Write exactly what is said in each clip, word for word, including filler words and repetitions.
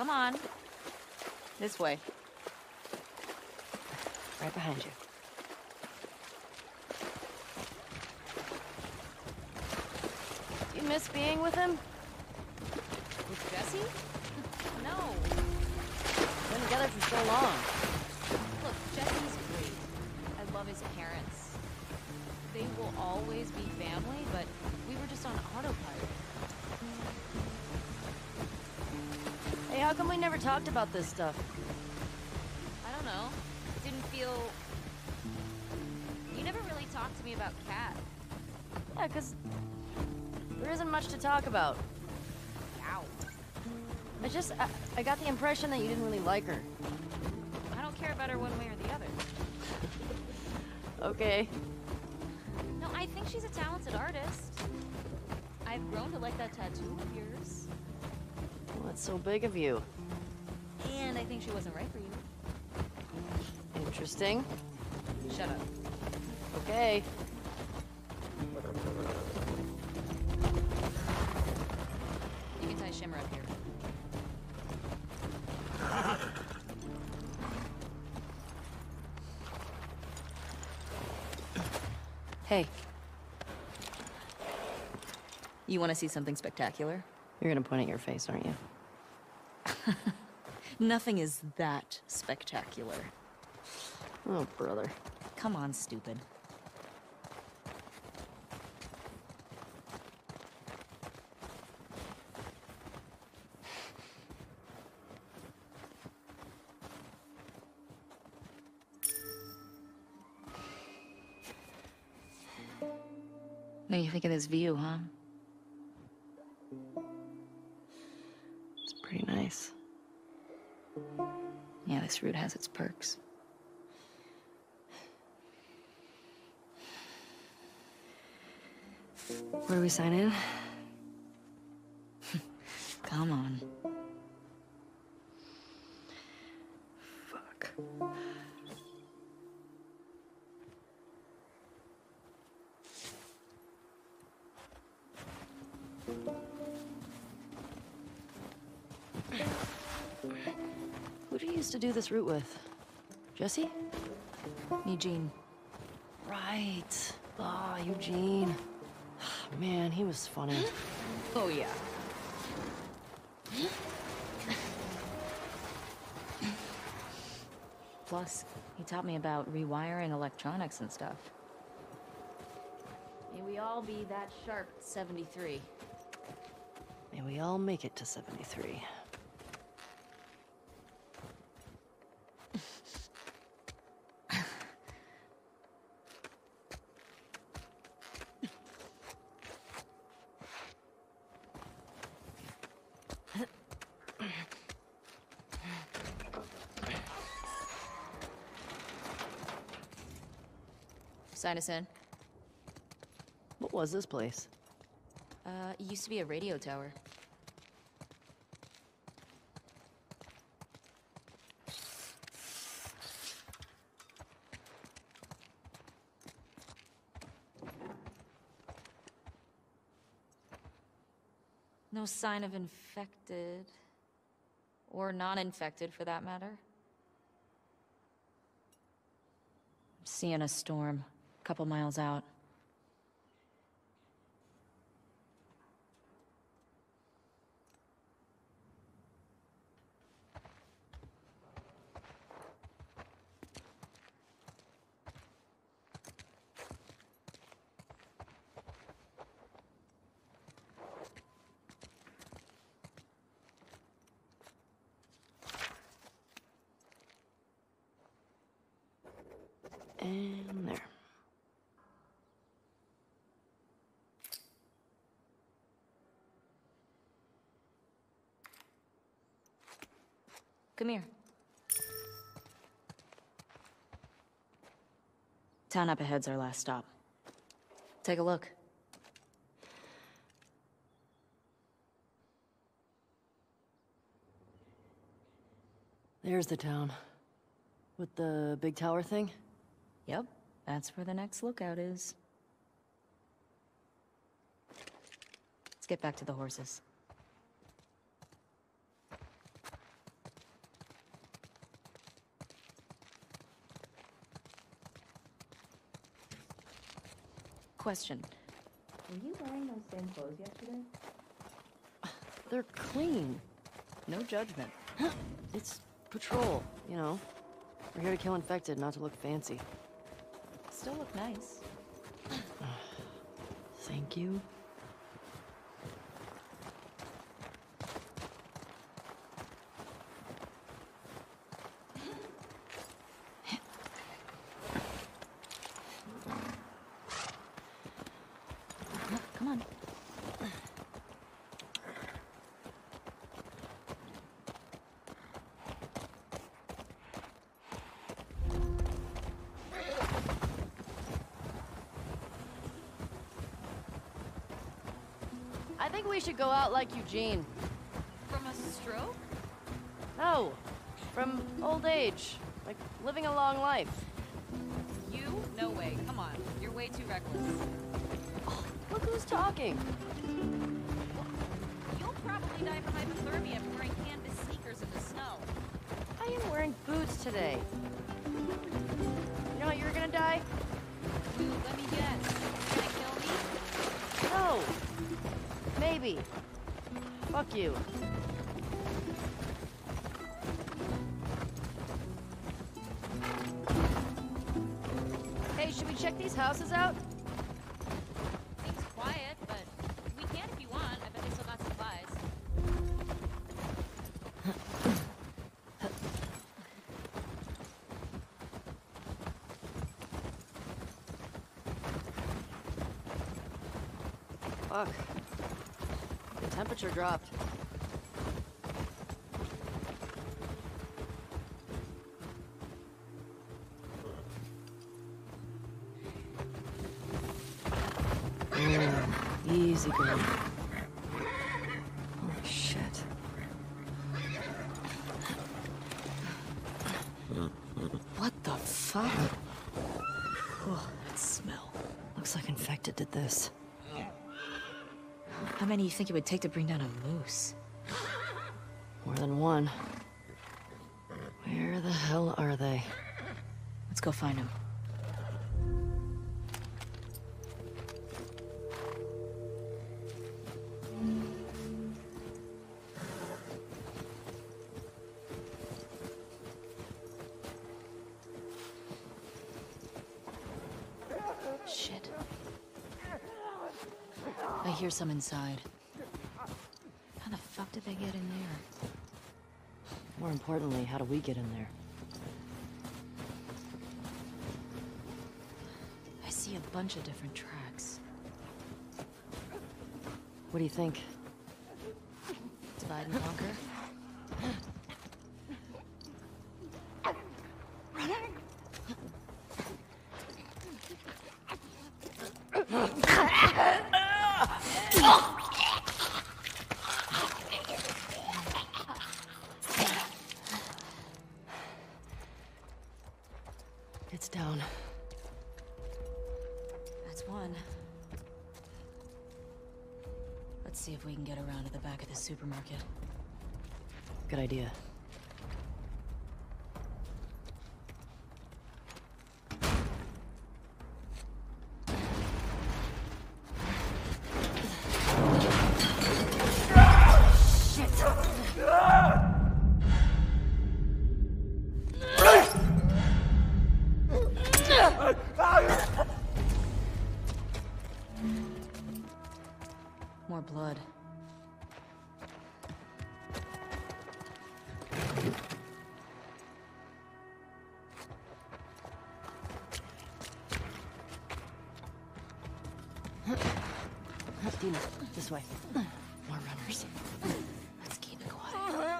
Come on. This way. Right behind you. Do you miss being with him? With Jesse? No. We've been together for so long. Look, Jesse's great. I love his parents. They will always be family, but we were just on autopilot. Hey, how come we never talked about this stuff? I don't know. It didn't feel... You never really talked to me about Kat. Yeah, 'cause there isn't much to talk about. Ow. I just... I, I got the impression that you didn't really like her. I don't care about her one way or the other. Okay. No, I think she's a talented artist. I've grown to like that tattoo of yours. Well, that's so big of you. And I think she wasn't right for you. Interesting. Shut up. Okay. You can tie Shimmer up here. Hey. You want to see something spectacular? You're gonna point at your face, aren't you? Nothing is that spectacular. Oh, brother. Come on, stupid. What do you think of this view, huh? It's pretty nice. Yeah, this route has its perks. Where do we sign in? Come on. Fuck. Who do you used to do this route with? Jesse? Eugene. Right. Ah, oh, Eugene. Man, he was funny. Oh, yeah. Plus, he taught me about rewiring electronics and stuff. May we all be that sharp at seventy-three. May we all make it to seventy-three. Sign us in. What was this place? Uh, it used to be a radio tower. No sign of infected. Or non-infected, for that matter. I'm seeing a storm. A couple miles out. And there. Come here. Town up ahead's our last stop. Take a look. There's the town. With the big tower thing? Yep, that's where the next lookout is. Let's get back to the horses. Question. Were you wearing those same clothes yesterday? They're clean. No judgment. It's patrol, you know. We're here to kill infected, not to look fancy. Still look nice. Thank you. Come on. I think we should go out like Eugene. From a stroke? No, from old age. Like, living a long life. You? No way. Come on. You're way too reckless. Oh, look who's talking. Well, you'll probably die from hypothermia from wearing canvas sneakers in the snow. I am wearing boots today. You know how you're gonna die? Dude, let me guess. You're gonna kill me? No. Maybe. Fuck you. Hey, should we check these houses out? Seems quiet, but we can if you want. I bet they still got supplies. Fuck. The temperature dropped. Mm, easy girl. Holy shit. What the fuck? Oh, that smell. Looks like infected did this. How many do you think it would take to bring down a moose? More than one. Where the hell are they? Let's go find them. Shit. I hear some inside. How the fuck did they get in there? More importantly, how do we get in there? I see a bunch of different tracks. What do you think? Divide and conquer? It's down. That's one. Let's see if we can get around to the back of the supermarket. Good idea. More blood. Dina, this way. More runners. Let's keep it quiet.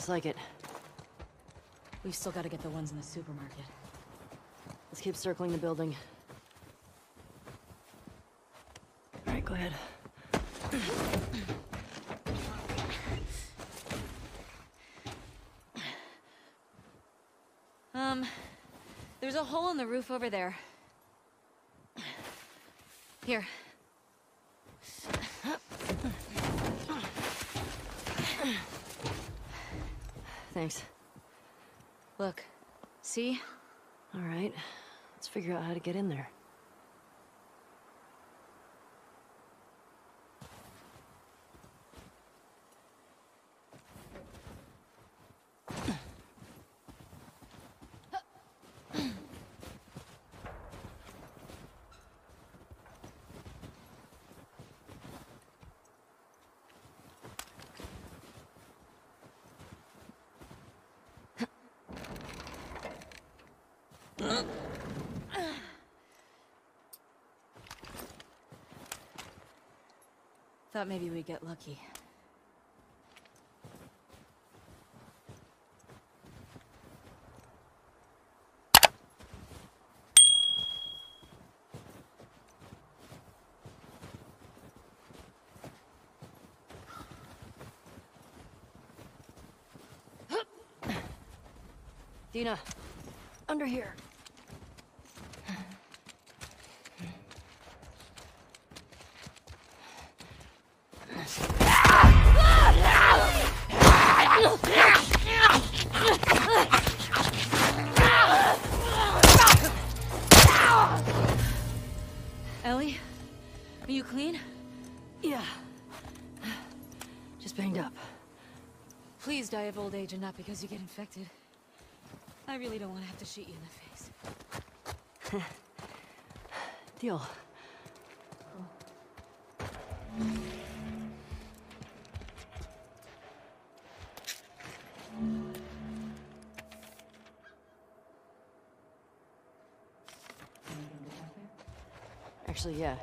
Looks like it. We've still got to get the ones in the supermarket. Let's keep circling the building. All right, go ahead. Um, there's a hole in the roof over there. Here. Thanks. Look. See? All right. Let's figure out how to get in there. Thought maybe we'd get lucky. Dina, under here. Ellie? Are you clean? Yeah. Just banged up. Please die of old age and not because you get infected. I really don't want to have to shoot you in the face. Deal. Actually, yeah.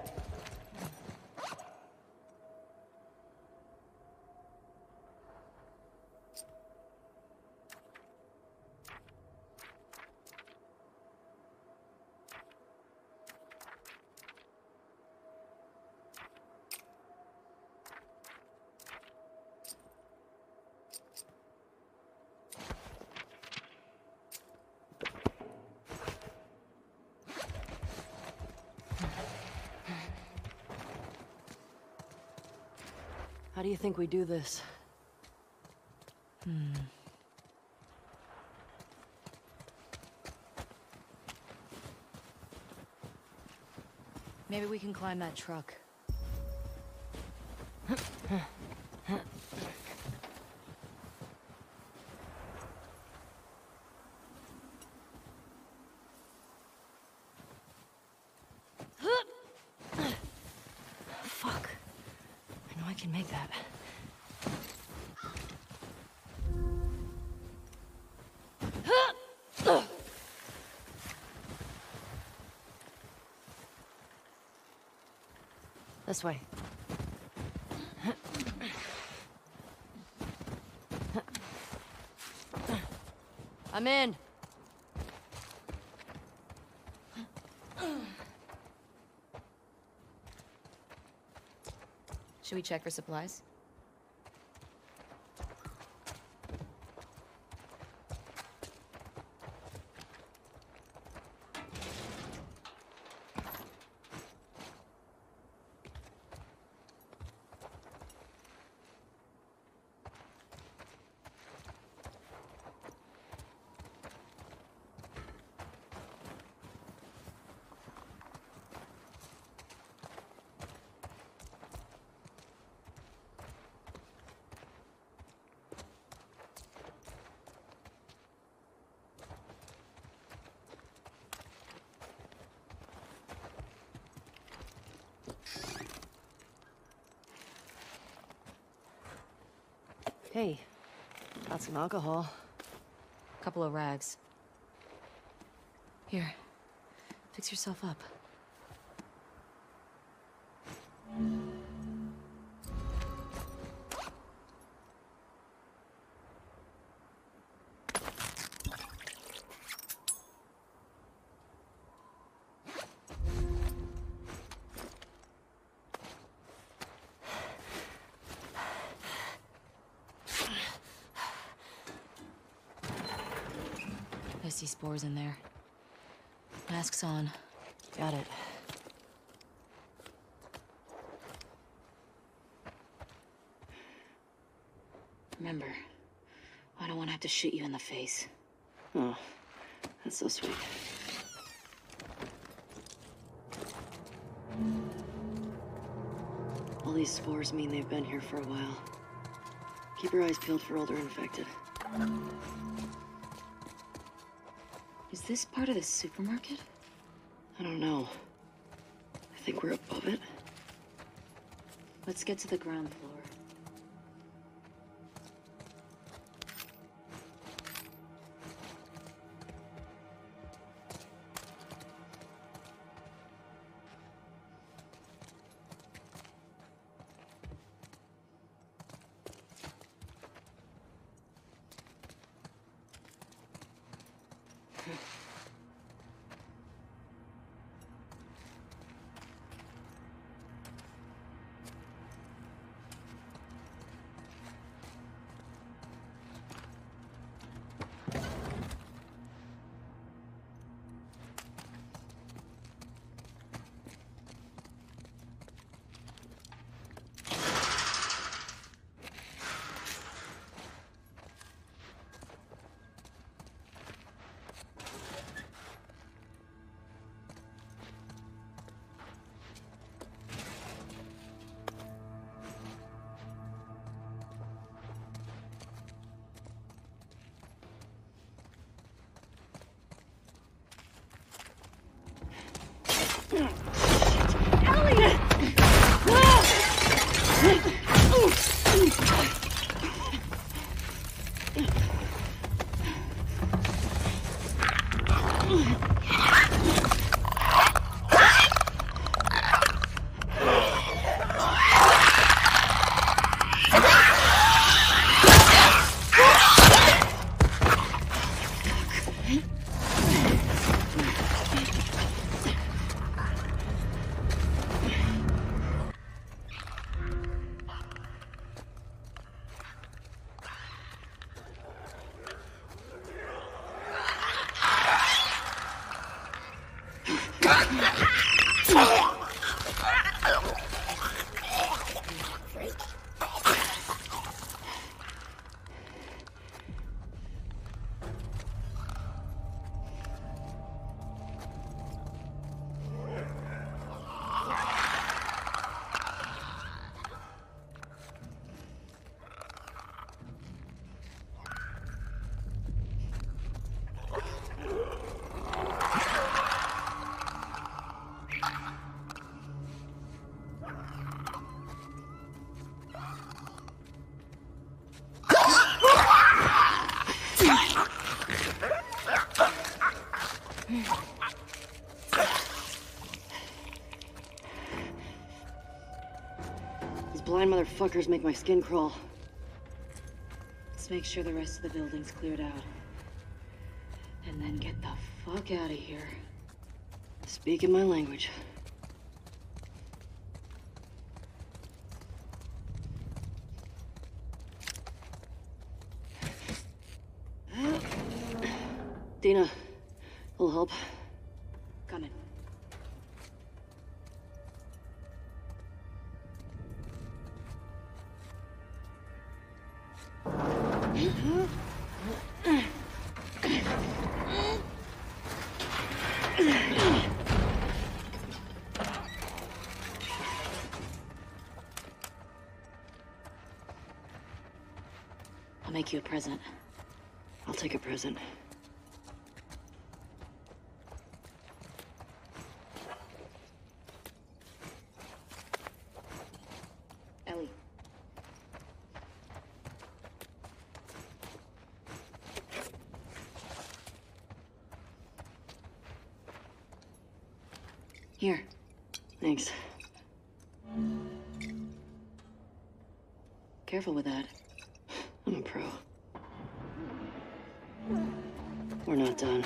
How do you think we do this? Hmm. Maybe we can climb that truck. Fuck. I know I can make that. This way. I'm in. Should we check for supplies? Hey, got some alcohol. Couple of rags. Here, fix yourself up. I see spores in there. Mask's on. Got it. Remember, I don't want to have to shoot you in the face. Oh, that's so sweet. All these spores mean they've been here for a while. Keep your eyes peeled for older infected. Is this part of the supermarket? I don't know. I think we're above it. Let's get to the ground floor. These blind motherfuckers make my skin crawl. Let's make sure the rest of the building's cleared out. And then get the fuck out of here. Speaking my language. Dina, a little help? Coming. I'll make you a present. I'll take a present. Ellie. Here. Thanks. Careful with that. I'm a pro. We're not done.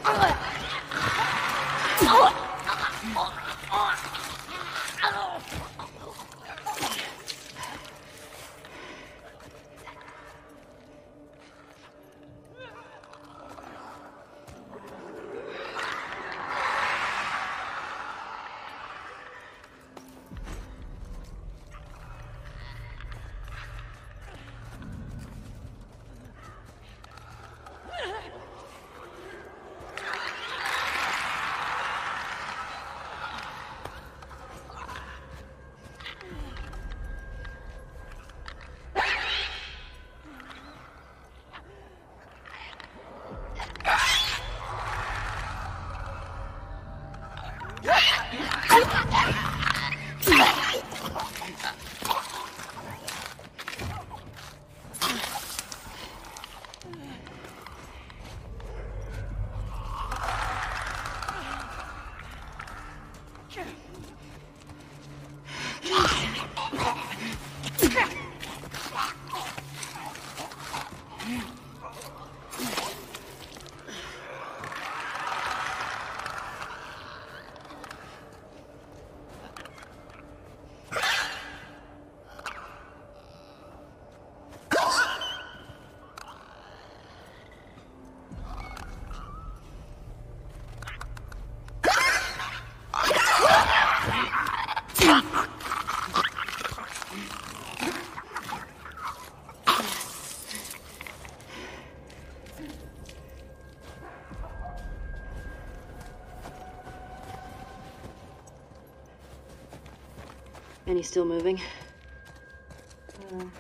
And he's still moving? Uh, nope.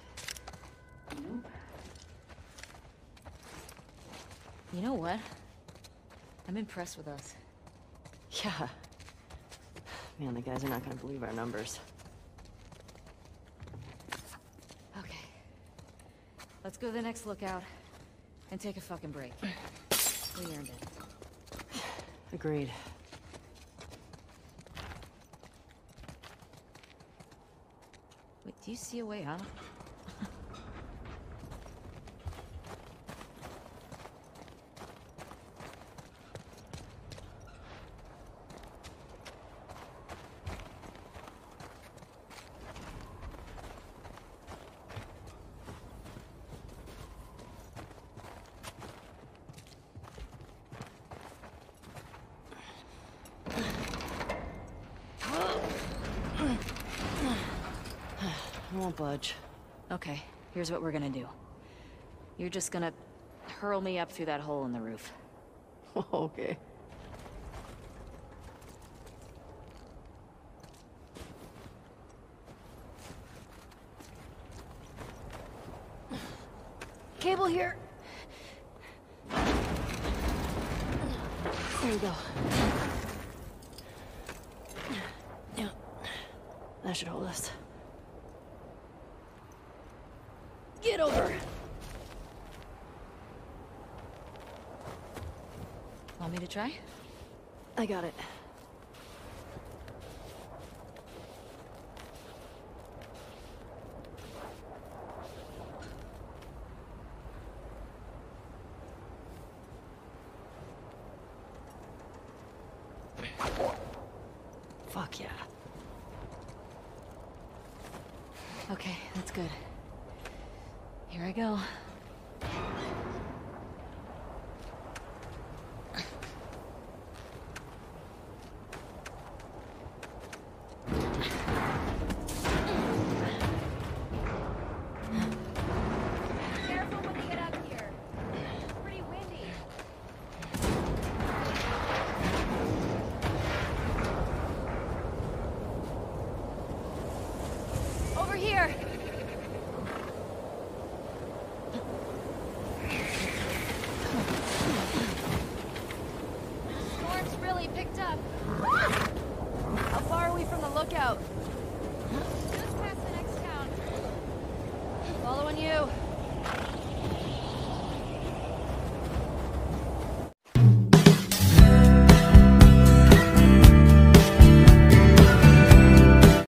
You know what? I'm impressed with us. Yeah. Man, the guys are not gonna believe our numbers. Okay. Let's go to the next lookout and take a fucking break. We earned it. Agreed. Wait, do you see a way out? I won't budge. Okay, here's what we're gonna do. You're just gonna hurl me up through that hole in the roof. Okay. Cable here. There you go. Yeah. That should hold us. Get over! Want me to try? I got it. Fuck yeah. Okay, that's good. Here I go. Careful when you get up here. It's pretty windy. Over here. Storm's really picked up. How far are we from the lookout? Just past the next town. Following you.